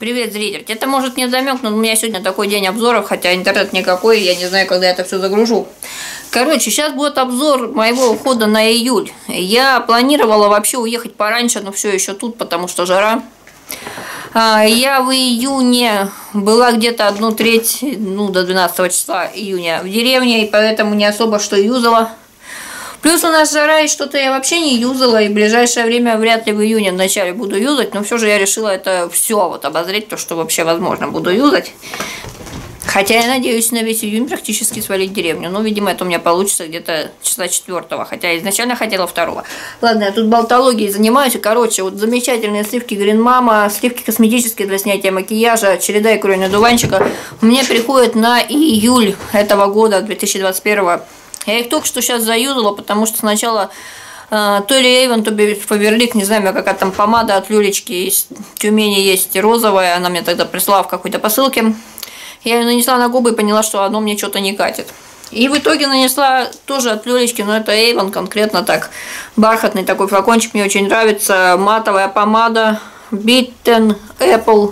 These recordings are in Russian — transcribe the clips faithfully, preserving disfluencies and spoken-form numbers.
Привет, зритель. Это может не намек, но у меня сегодня такой день обзоров, хотя интернет никакой, я не знаю, когда я это все загружу. Короче, сейчас будет обзор моего ухода на июль. Я планировала вообще уехать пораньше, но все еще тут, потому что жара. Я в июне была где-то одну треть, ну, до двенадцатого числа июня в деревне, и поэтому не особо что юзала. Плюс у нас жара, и что-то я вообще не юзала, и в ближайшее время вряд ли в июне в начале буду юзать, но все же я решила это все вот обозреть, то, что вообще возможно буду юзать. Хотя я надеюсь на весь июнь практически свалить деревню. Ну, видимо, это у меня получится где-то числа четвёртого, хотя изначально хотела второго. Ладно, я тут болтологией занимаюсь. Короче, вот замечательные сливки Green Mama, сливки косметические для снятия макияжа, череда и кроме одуванчика мне приходят на июль этого года, две тысячи двадцать первого. Я их только что сейчас заюзала, потому что сначала э, то ли Avon, то ли Faberlic, не знаю, какая там помада от Люлечки из Тюмени есть розовая, она мне тогда прислала в какой-то посылке. Я ее нанесла на губы и поняла, что оно мне что-то не катит. И в итоге нанесла тоже от Люлечки, но это Avon конкретно так. Бархатный такой флакончик, мне очень нравится. Матовая помада Bitten Apple.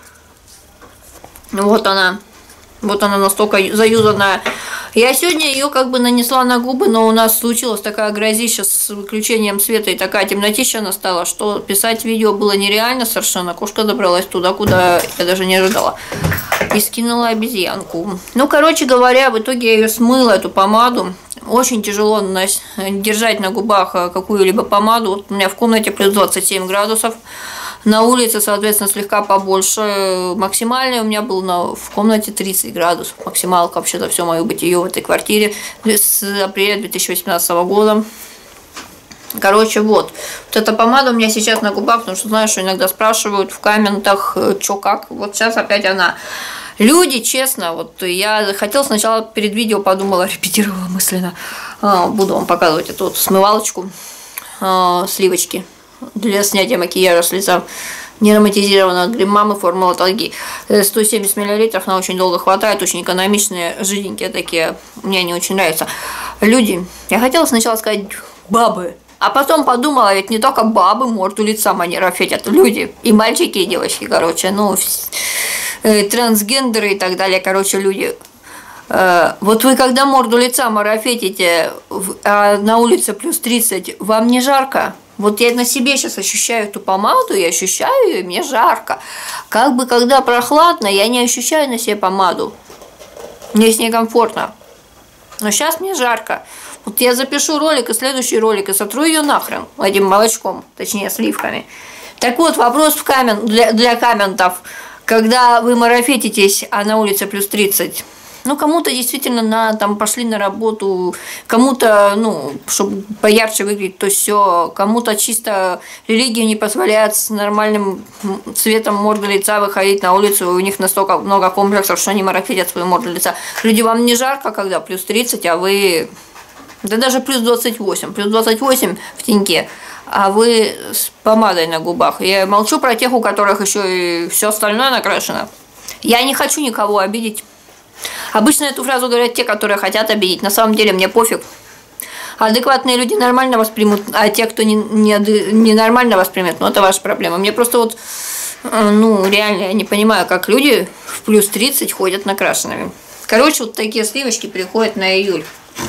Вот она. Вот она настолько заюзанная. Я сегодня ее как бы нанесла на губы, но у нас случилась такая грозища с выключением света и такая темнотища настала, что писать видео было нереально совершенно. Кошка добралась туда, куда я даже не ожидала. И скинула обезьянку. Ну, короче говоря, в итоге я ее смыла, эту помаду. Очень тяжело держать на губах какую-либо помаду. Вот у меня в комнате плюс двадцать семь градусов. На улице, соответственно, слегка побольше. Максимальный у меня был на, в комнате тридцать градусов. Максималка вообще за все мое бытие в этой квартире с апреля две тысячи восемнадцатого года. Короче, вот. Вот эта помада у меня сейчас на губах, потому что, знаешь, что иногда спрашивают в комментах, что как. Вот сейчас опять она. Люди, честно, вот я хотела сначала перед видео подумала, репетировала мысленно. Буду вам показывать эту вот смывалочку, сливочки для снятия макияжа с лица. Не ароматизированная от Green Mama, формула Талги. сто семьдесят миллилитров, она очень долго хватает, очень экономичные, жиденькие такие. Мне они очень нравятся. Люди, я хотела сначала сказать бабы, а потом подумала, ведь не только бабы морду лица марафетят, люди, и мальчики, и девочки, короче, ну, трансгендеры и так далее, короче, люди. Вот вы когда морду лица марафетите, а на улице плюс тридцать, вам не жарко? Вот я на себе сейчас ощущаю эту помаду, я ощущаю ее, и мне жарко. Как бы когда прохладно, я не ощущаю на себе помаду. Мне с ней комфортно. Но сейчас мне жарко. Вот я запишу ролик, и следующий ролик, и сотру ее нахрен этим молочком, точнее сливками. Так вот, вопрос в камен, для, для комментов. Когда вы марафетитесь, а на улице плюс тридцать, ну, кому-то действительно на, там, пошли на работу, кому-то, ну, чтобы поярче выглядеть, то все, кому-то чисто религия не позволяет с нормальным цветом морды лица выходить на улицу, у них настолько много комплексов, что они марафетят свою морду лица. Люди, вам не жарко, когда плюс тридцать, а вы, да даже плюс двадцать восемь, плюс двадцать восемь в теньке, а вы с помадой на губах. Я молчу про тех, у которых еще и все остальное накрашено. Я не хочу никого обидеть. Обычно эту фразу говорят те, которые хотят обидеть. На самом деле мне пофиг. Адекватные люди нормально воспримут, а те, кто не, не, не нормально воспримет, ну это ваша проблема. Мне просто вот, ну реально, я не понимаю, как люди в плюс тридцать ходят накрашенными. Короче, вот такие сливочки приходят на июль.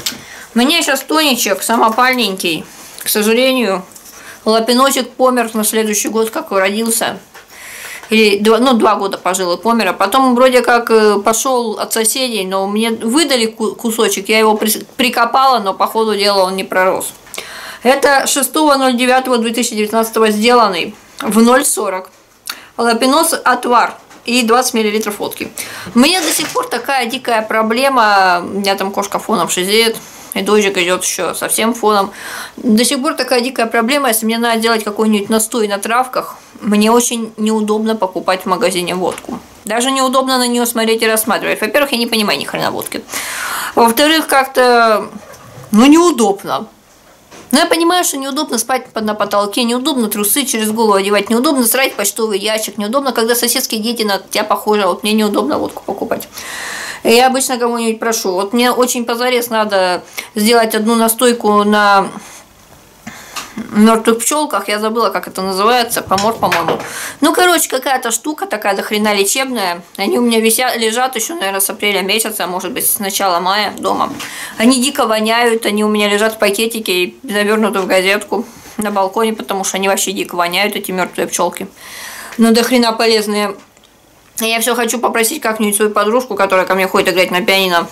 Мне сейчас тоничек самопальненький. К сожалению, лапиносик помер на следующий год, как родился. Или два, ну, два года пожил и помер, а потом вроде как пошел от соседей, но мне выдали кусочек, я его прикопала, но по ходу дела он не пророс. Это шестого ноль девятого две тысячи девятнадцатого сделанный в ноль сорок. Лапинос отвар и двадцать миллилитров водки. У меня до сих пор такая дикая проблема, у меня там кошка фоном шизеет. И дождик идет еще совсем фоном. До сих пор такая дикая проблема, если мне надо делать какой-нибудь настой на травках, мне очень неудобно покупать в магазине водку. Даже неудобно на нее смотреть и рассматривать. Во-первых, я не понимаю ни хрена водки. Во-вторых, как-то, ну, неудобно. Но я понимаю, что неудобно спать на потолке, неудобно трусы через голову одевать, неудобно срать почтовый ящик, неудобно, когда соседские дети на тебя похожи, вот мне неудобно водку покупать. Я обычно кого-нибудь прошу, вот мне очень позарез надо сделать одну настойку на мертвых пчелках, я забыла, как это называется, помор, по-моему. Ну, короче, какая-то штука такая до хрена лечебная. Они у меня висят, лежат еще, наверное, с апреля месяца, может быть, с начала мая дома. Они дико воняют, они у меня лежат в пакетике и завернуты в газетку на балконе, потому что они вообще дико воняют, эти мертвые пчелки. Но до хрена полезные. Я все хочу попросить как-нибудь свою подружку, которая ко мне ходит играть на пианино,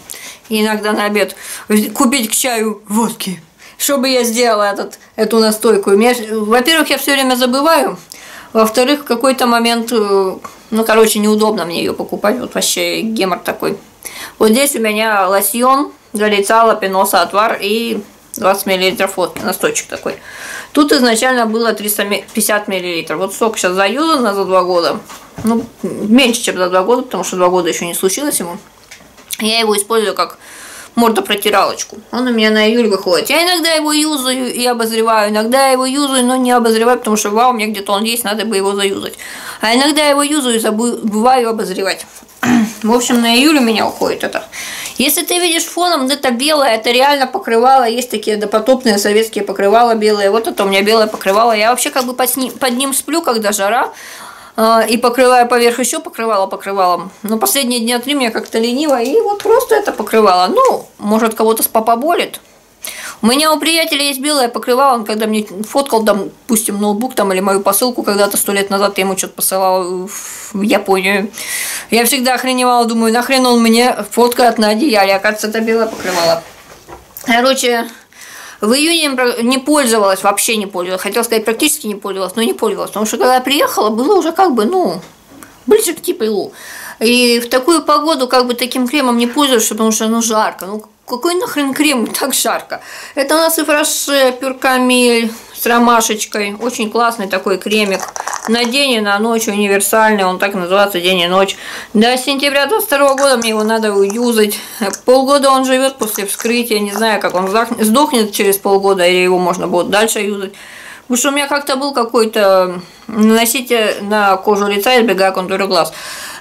и иногда на обед, купить к чаю водки. Чтобы я сделала этот, эту настойку. Во-первых, я все время забываю. Во-вторых, в какой-то момент, ну, короче, неудобно мне ее покупать. Вот вообще гемор такой. Вот здесь у меня лосьон для лица, лапиноса, отвар и двадцать миллилитров водки, настойчик такой. Тут изначально было триста пятьдесят миллилитров. Вот столько сейчас заюзано за два года. Ну, меньше, чем за два года, потому что два года еще не случилось ему. Я его использую как мордопротиралочку. Он у меня на июль выходит. Я иногда его юзаю и обозреваю. Иногда я его юзаю, но не обозреваю, потому что вау, у меня где-то он есть, надо бы его заюзать. А иногда я его юзаю и забываю обозревать. В общем, на июль у меня уходит это. Если ты видишь фоном, это белое, это реально покрывало. Есть такие допотопные советские покрывала белые. Вот это у меня белое покрывало. Я вообще как бы под ним, под ним сплю, когда жара. И покрываю поверх еще покрывало покрывалом. Но последние дня три мне как-то лениво. И вот просто это покрывало. Ну, может, кого-то с попа болит. У меня у приятеля есть белое покрывало. Он когда мне фоткал, там, допустим, ноутбук там, или мою посылку когда-то сто лет назад, я ему что-то посылала в Японию. Я всегда охреневала, думаю, нахрен он мне фоткает на одеяле. Оказывается, это белое покрывало. Короче, в июне не пользовалась, вообще не пользовалась. Хотела сказать, практически не пользовалась, но не пользовалась. Потому что когда я приехала, было уже как бы, ну, ближе к теплу. И в такую погоду как бы таким кремом не пользуешься, потому что, ну, жарко. Ну, какой нахрен крем, так жарко? Это у нас и Фраше, Пюркамиль с ромашечкой. Очень классный такой кремик. На день и на ночь, универсальный. Он так называется, день и ночь. До сентября двадцать второго года мне его надо уюзать. Полгода он живет после вскрытия. Не знаю, как он сдохнет через полгода, или его можно будет дальше юзать. Потому что у меня как-то был какой-то наносите на кожу лица, избегая контура глаз.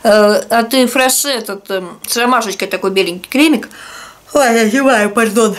А ты Фраше, этот с ромашечкой такой беленький кремик. Ой, я зеваю, пардон.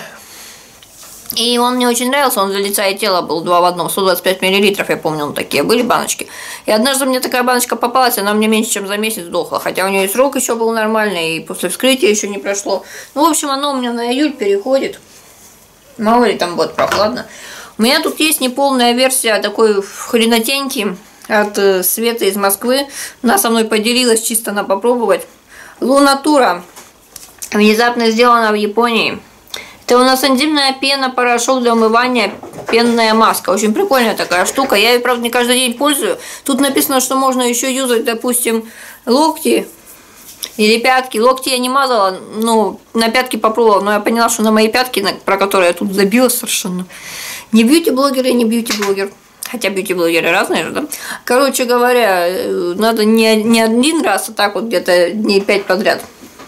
И он мне очень нравился, он для лица и тела был два в одном, сто двадцать пять миллилитров, я помню, он такие были баночки. И однажды мне такая баночка попалась, она мне меньше, чем за месяц сдохла, хотя у нее и срок еще был нормальный, и после вскрытия еще не прошло. Ну, в общем, оно у меня на июль переходит, мало ли там будет прохладно. У меня тут есть неполная версия такой хренотеньки от Светы из Москвы, она со мной поделилась чисто на попробовать. Лунатура. Внезапно сделана в Японии. Это у нас энзимная пена, порошок для умывания, пенная маска. Очень прикольная такая штука. Я ее, правда, не каждый день пользую. Тут написано, что можно еще юзать, допустим, локти или пятки. Локти я не мазала, ну, на пятки попробовала, но я поняла, что на мои пятки, про которые я тут забилась совершенно. Не бьюти-блогер и не бьюти-блогер. Хотя бьюти-блогеры разные же, да? Короче говоря, надо не, не один раз, а так вот где-то дней пять подряд.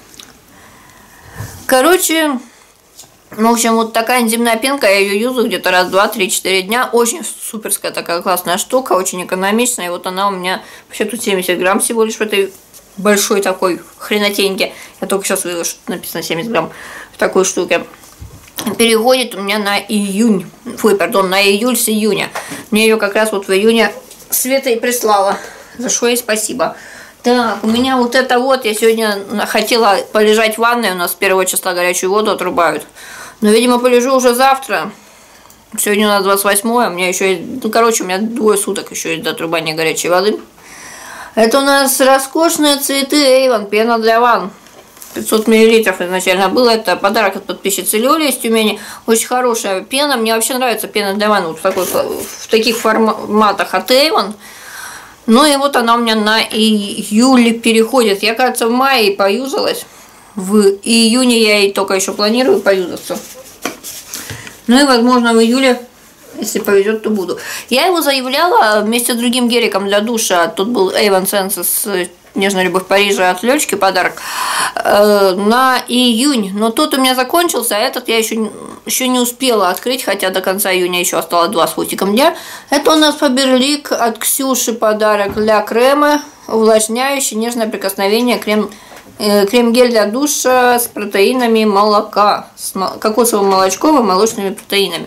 Короче, в общем, вот такая энзимная пенка, я ее юзаю где-то раз, два, три, четыре дня. Очень суперская такая классная штука, очень экономичная. И вот она у меня, вообще тут семьдесят грамм всего лишь в этой большой такой хренотеньке. Я только сейчас увидела, что написано семьдесят грамм в такой штуке. Переходит у меня на июнь, фу, пардон, на июль с июня. Мне ее как раз вот в июне Света и прислала, за что ей спасибо. Так, у меня вот это вот, я сегодня хотела полежать в ванной, у нас с первого числа горячую воду отрубают. Но, видимо, полежу уже завтра. Сегодня у нас двадцать восьмое, у меня еще есть, ну, короче, у меня двое суток еще есть до отрубания горячей воды. Это у нас роскошные цветы Эйвон, пена для ванн. пятьсот миллилитров изначально было, это подарок от подписчицы Лёли из Тюмени. Очень хорошая пена, мне вообще нравится пена для ванн вот в, такой, в таких форматах от Эйвон. Ну и вот она у меня на июле переходит. Я, кажется, в мае поюзалась. В июне я и только еще планирую поюзаться. Ну и, возможно, в июле, если повезет, то буду. Я его заявляла вместе с другим геликом для душа. Тут был Avon Senses «Нежная любовь Парижа» от Лёлечки подарок э, на июнь. Но тот у меня закончился, а этот я еще, еще не успела открыть, хотя до конца июня еще осталось два с хвостиком дня. Это у нас Фаберлик от Ксюши подарок для крема, увлажняющий, нежное прикосновение, крем, э, крем-гель для душа с протеинами молока, с кокосовым молочком и молочными протеинами.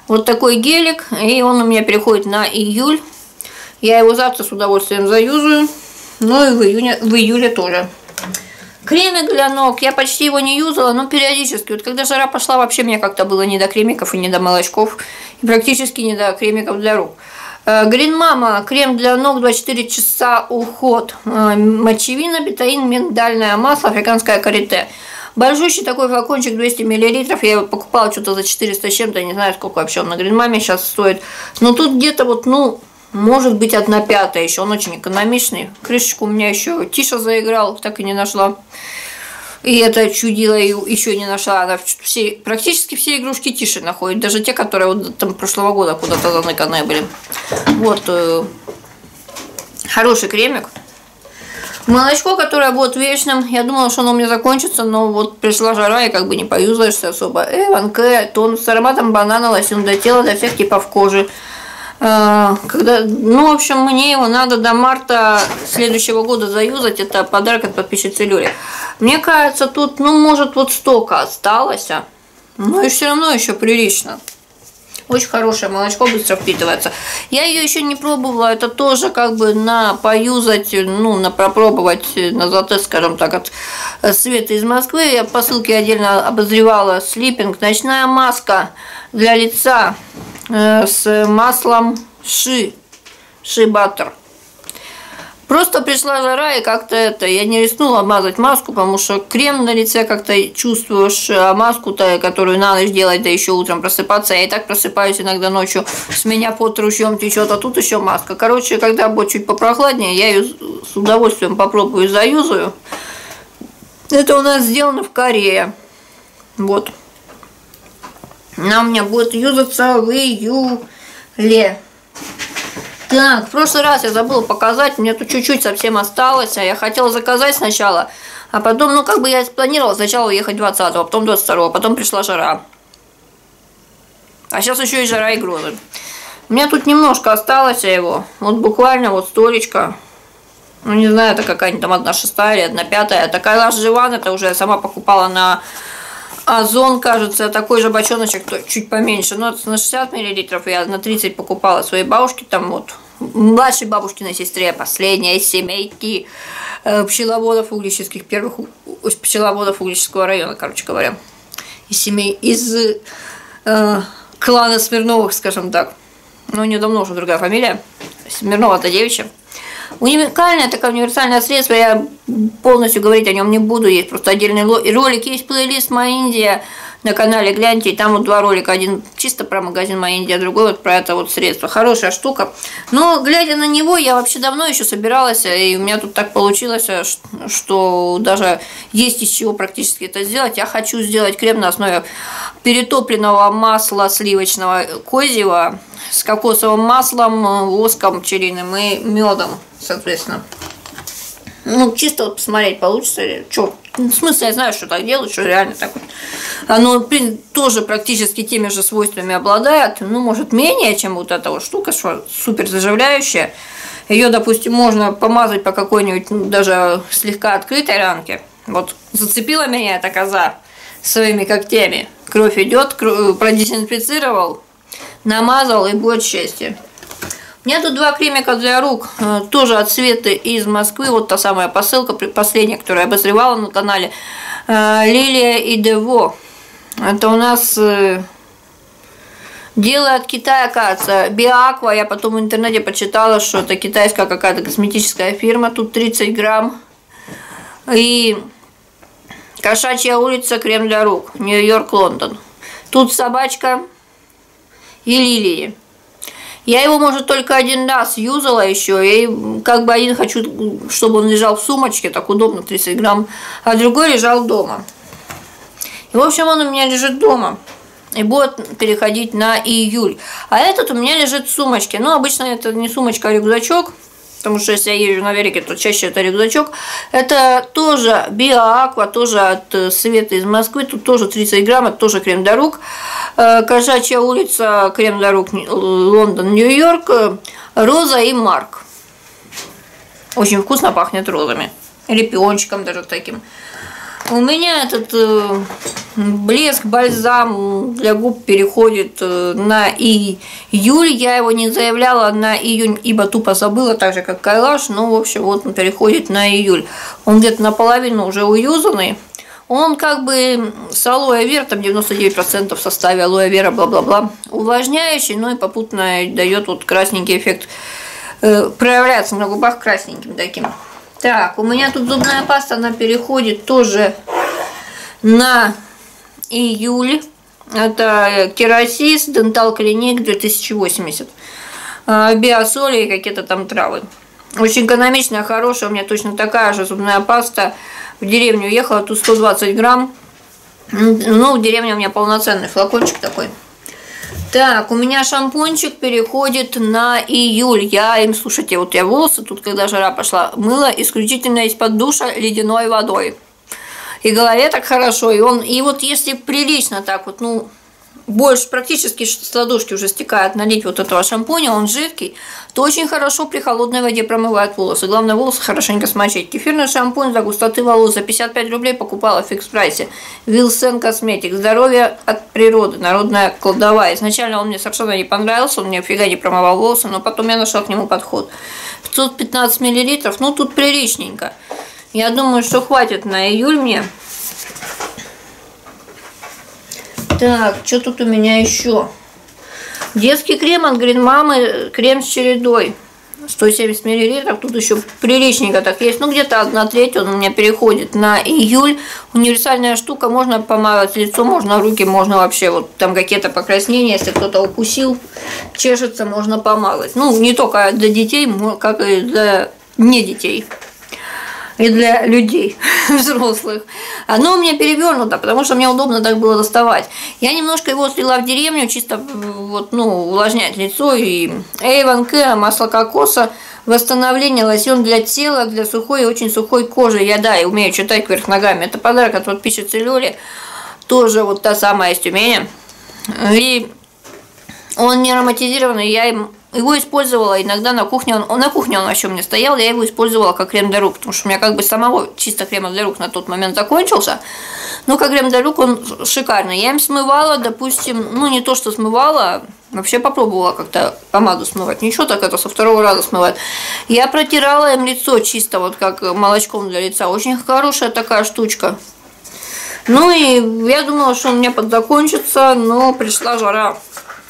Вот такой гелик, и он у меня переходит на июль. Я его завтра с удовольствием заюзаю, ну и в июне, в июле тоже. Кремик для ног, я почти его не юзала, но периодически. Вот когда жара пошла, вообще мне как-то было не до кремиков и не до молочков, и практически не до кремиков для рук. Green Mama, крем для ног, двадцать четыре часа уход. Мочевина, бетаин, миндальное масло, африканское карите. Большущий такой флакончик, двести миллилитров. Я его покупала что-то за четыреста с чем-то, не знаю, сколько вообще он на Green Mama сейчас стоит. Но тут где-то вот, ну, может быть, одна пятая еще. Он очень экономичный. Крышечку у меня еще Тиша заиграл, так и не нашла. И это чудило еще не нашла. Она все, практически все игрушки Тиши находит. Даже те, которые вот там прошлого года куда-то заныканные были. Вот. Э, хороший кремик. Молочко, которое будет вечным. Я думала, что оно у меня закончится, но вот пришла жара, и как бы не поюзаешься особо. Эван К, тон с ароматом банана, лосьон для тела, для всех типов кожи. Когда, ну, в общем, мне его надо до марта следующего года заюзать. Это подарок от подписчицы Люли. Мне кажется, тут, ну, может, вот столько осталось, но и все равно еще прилично. Очень хорошее молочко, быстро впитывается. Я ее еще не пробовала. Это тоже как бы на поюзать, ну, на пропробовать, на затест, скажем так, от Светы из Москвы. Я по ссылке отдельно обозревала слиппинг. Ночная маска для лица с маслом ши, ши баттер. Просто пришла жара, и как-то это, я не рискнула мазать маску, потому что крем на лице как-то чувствуешь, а маску-то, которую на ночь делать, да еще утром просыпаться, я и так просыпаюсь иногда ночью, с меня под ручьем течет, а тут еще маска. Короче, когда будет чуть попрохладнее, я ее с удовольствием попробую и заюзаю. Это у нас сделано в Корее. Вот. Она у меня будет юзаться в июле. Так, в прошлый раз я забыла показать, мне тут чуть-чуть совсем осталось, а я хотела заказать сначала, а потом, ну, как бы я спланировала сначала уехать двадцатого, потом двадцать второго, потом пришла жара. А сейчас еще и жара, и грозы. У меня тут немножко осталось его, вот буквально вот столечко. Ну, не знаю, это какая-нибудь там одна шестая или одна пятая. Такая Лаш Живан, это уже я сама покупала на Озон, кажется, такой же бочоночек, чуть поменьше, но это на шестьдесят миллилитров, я на тридцать покупала своей бабушке, там вот, младшей бабушкиной сестре, последняя из семейки э, пчеловодов углических, первых пчеловодов Углического района, короче говоря, из семей, из э, клана Смирновых, скажем так, ну, у нее давно уже другая фамилия, Смирнова-то девичья. Уникальное такое универсальное средство, я полностью говорить о нем не буду, есть просто отдельный ролик, есть плейлист «Моя Индия» на канале, гляньте, и там вот два ролика, один чисто про магазин «Моя Индия», другой вот про это вот средство, хорошая штука. Но глядя на него, я вообще давно еще собиралась, и у меня тут так получилось, что даже есть из чего практически это сделать. Я хочу сделать крем на основе перетопленного масла сливочного козьего с кокосовым маслом, воском пчелиным и медом, соответственно. Ну, чисто вот посмотреть, получится ли. Чё? В смысле, я знаю, что так делают, что реально так вот. Оно, блин, тоже практически теми же свойствами обладает. Ну, может, менее, чем вот эта вот штука, что супер заживляющая. Ее, допустим, можно помазать по какой-нибудь, ну, даже слегка открытой ранке. Вот зацепила меня эта коза своими когтями. Кровь идет, продезинфицировал, намазал, и будет счастье. У меня тут два кремика для рук, тоже от Светы из Москвы. Вот та самая посылка, последняя, которую я обозревала на канале. Лилия и Дево. Это у нас дело от Китая, кажется. Биоаква. Я потом в интернете почитала, что это китайская какая-то косметическая фирма. Тут тридцать грамм. И Кошачья улица, крем для рук. Нью-Йорк, Лондон. Тут собачка и лилии. Я его, может, только один раз юзала еще, и как бы один хочу, чтобы он лежал в сумочке, так удобно, тридцать грамм, а другой лежал дома. И, в общем, он у меня лежит дома и будет переходить на июль. А этот у меня лежит в сумочке. Ну, обычно это не сумочка, а рюкзачок, потому что если я езжу на велике, то чаще это рюкзачок. Это тоже Биоаква, тоже от Светы из Москвы, тут тоже тридцать грамм, это тоже крем для рук. Кошачья улица, крем для рук, Лондон, Нью-Йорк, роза и марк. Очень вкусно пахнет розами. Или пиончиком даже таким. У меня этот э, блеск, бальзам для губ переходит э, на июль. Я его не заявляла на июнь, ибо тупо забыла, так же как Кайлаш. Но, в общем, вот он переходит на июль. Он где-то наполовину уже уюзанный. Он как бы с алоэ вера, там девяносто девять процентов в составе алоэ вера, бла-бла-бла, увлажняющий, ну и попутно дает вот красненький эффект, э, проявляется на губах красненьким таким. Так, у меня тут зубная паста, она переходит тоже на июль. Это Керасис Dental Clinique две тысячи восемьдесят. Биосоли и какие-то там травы. Очень экономичная, хорошая. У меня точно такая же зубная паста. В деревню уехала, тут сто двадцать грамм. Ну, в деревне у меня полноценный флакончик такой. Так, у меня шампунчик переходит на июль. Я им, слушайте, вот я волосы тут, когда жара пошла, мыла исключительно из-под душа ледяной водой. И голове так хорошо. И он, и вот если прилично так вот, ну, больше практически с ладошки уже стекает налить вот этого шампуня, он жидкий, то очень хорошо при холодной воде промывает волосы. Главное, волосы хорошенько смочить. Кефирный шампунь для густоты волос за пятьдесят пять рублей покупала в фикс-прайсе. Wilson Cosmetics. Здоровье от природы. Народная кладовая. Изначально он мне совершенно не понравился, он мне фига не промывал волосы, но потом я нашла к нему подход. пятьсот пятнадцать миллилитров, ну тут приличненько. Я думаю, что хватит на июль мне. Так, что тут у меня еще? Детский крем от Green Mama, крем с чередой. сто семьдесят миллилитров, тут еще приличненько так есть. Ну, где-то одна треть он у меня переходит на июль. Универсальная штука, можно помазать лицо, можно руки, можно вообще вот там какие-то покраснения, если кто-то укусил, чешется, можно помазать. Ну, не только для детей, как и для не детей. И для людей взрослых. Оно у меня перевернуто, потому что мне удобно так было доставать. Я немножко его слила в деревню, чисто вот, ну, увлажнять лицо. И Avon Care, масло кокоса, восстановление, лосьон для тела, для сухой и очень сухой кожи. Я, да, и умею читать вверх ногами. Это подарок от подписчицы Лёли. Тоже вот та самая есть у меня. И он не ароматизированный, я им... Его использовала иногда на кухне, он, на кухне он вообще у меня стоял, я его использовала как крем для рук, потому что у меня как бы самого чисто крема для рук на тот момент закончился, но как крем для рук он шикарный. Я им смывала, допустим, ну не то что смывала, вообще попробовала как-то помаду смывать, ничего, так это со второго раза смывать. Я протирала им лицо чисто вот как молочком для лица, очень хорошая такая штучка. Ну и я думала, что у меня подзакончится, но пришла жара.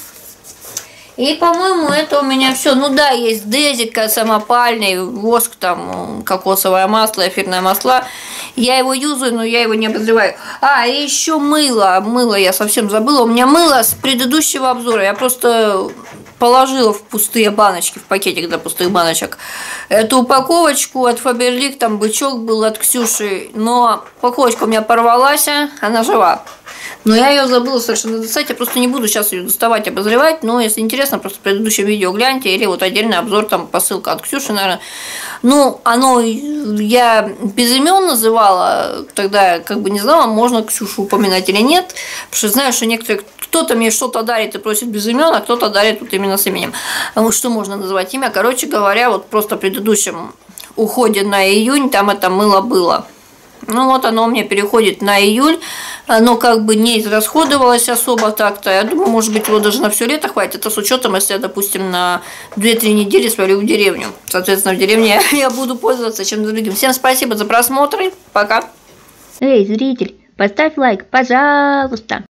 И, по-моему, это у меня все. Ну да, есть дезика, самопальный, воск, там, кокосовое масло, эфирное масло. Я его юзаю, но я его не обозреваю. А, и еще мыло. Мыло я совсем забыла. У меня мыло с предыдущего обзора. Я просто положила в пустые баночки, в пакетик для пустых баночек, эту упаковочку от Faberlic, там бычок был от Ксюши, но упаковочка у меня порвалась, она жива. Но я ее забыла совершенно достать, я просто не буду сейчас ее доставать, обозревать, но если интересно, просто в предыдущем видео гляньте, или вот отдельный обзор, там посылка от Ксюши, наверное. Ну, оно, я без имен называла, тогда как бы не знала, можно Ксюшу упоминать или нет, потому что знаю, что некоторые, кто-то мне что-то дарит и просит без имен, а кто-то дарит вот именно с именем. Вот что можно назвать имя? Короче говоря, вот просто в предыдущем уходе на июнь там это мыло было. Ну вот оно у меня переходит на июль, оно как бы не израсходовалось особо так-то. Я думаю, может быть, его даже на все лето хватит. Это с учетом, если я, допустим, на две-три недели свалю в деревню. Соответственно, в деревне я буду пользоваться чем-то другим. Всем спасибо за просмотр. Пока. Эй, зритель, поставь лайк, пожалуйста.